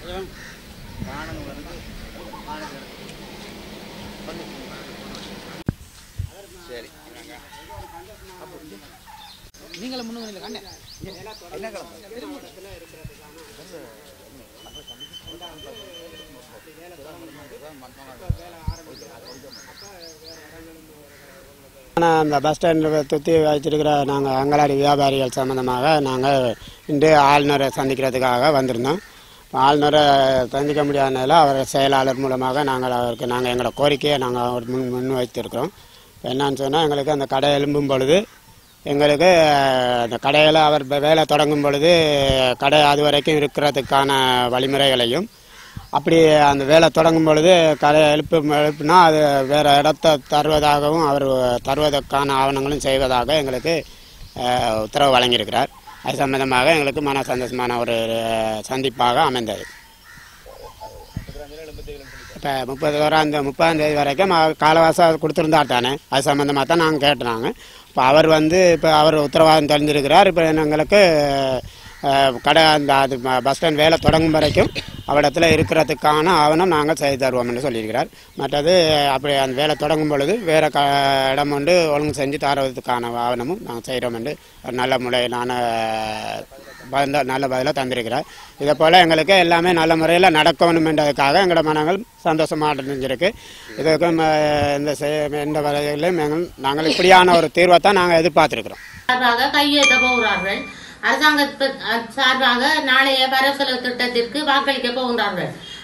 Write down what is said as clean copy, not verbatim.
சரி நீங்களும் முன்னுங்க கண்ணே என்ன கிளம்பு அந்த பஸ் ஸ்டாண்டில் சுற்றி வச்சிருக்கிற நாங்கள் அங்கலாடி வியாபாரிகள் சம்மந்தமாக நாங்கள் இன்று ஆளுநரை சந்திக்கிறதுக்காக வந்திருந்தோம். ஆளுநரை சந்திக்க முடியாதனால அவர் செயலாளர் மூலமாக நாங்கள் எங்களோட கோரிக்கையை நாங்கள் முன் வைத்திருக்கிறோம். என்னன்னு சொன்னால் எங்களுக்கு அந்த கடை எழும்பும் பொழுது எங்களுக்கு அந்த கடையில் அவர் வேலை தொடங்கும் பொழுது கடை அது வரைக்கும் இருக்கிறதுக்கான வழிமுறைகளையும் அப்படி அந்த வேலை தொடங்கும் பொழுது கடை எழுப்புனா அது வேறு இடத்த தருவதாகவும் அவர் தருவதற்கான ஆவணங்களும் செய்வதாக எங்களுக்கு உத்தரவு வழங்கியிருக்கிறார். அது சம்பந்தமாக எங்களுக்கு மன சந்தோஷமான ஒரு சந்திப்பாக அமைந்தது. இப்போ 30ஆம் தேதி வரைக்கும் காலவாசம் கொடுத்துருந்தார் தானே, அது சம்மந்தமாக தான் நாங்கள் கேட்டோம். இப்போ அவர் இப்போ அவர் உத்தரவாதம் தெரிஞ்சிருக்கிறார். இப்போ எங்களுக்கு கடை அது பஸ் ஸ்டாண்ட் வேலை தொடங்கும் வரைக்கும் அவரிடத்தில் இருக்கிறதுக்கான ஆவணம் நாங்கள் செய்து தருவோம்னு சொல்லியிருக்கிறார். மற்றது அப்படி அந்த வேலை தொடங்கும் பொழுது வேறு இடம் கொண்டு ஒழுங்கு செஞ்சு தருவதற்கான ஆவணமும் நாங்கள் செய்கிறோம் என்று நல்ல முறையிலான நல்ல பதிலாக தந்திருக்கிறார். இதை போல் எங்களுக்கு எல்லாமே நல்ல முறையில் நடக்கணும் என்றதுக்காக எங்களோட மனங்கள் சந்தோஷமாக அடைஞ்சிருக்கு. இதுக்கும் எந்த வகையிலும் நாங்கள் இப்படியான ஒரு தீர்வை தான் நாங்கள் எதிர்பார்த்துருக்கிறோம். கையெழுத்த போகிறார்கள். அரசாங்க சார்பாக நாளைய வரவு செலவு திட்டத்திற்கு வாக்களிக்க போகின்றார்கள்.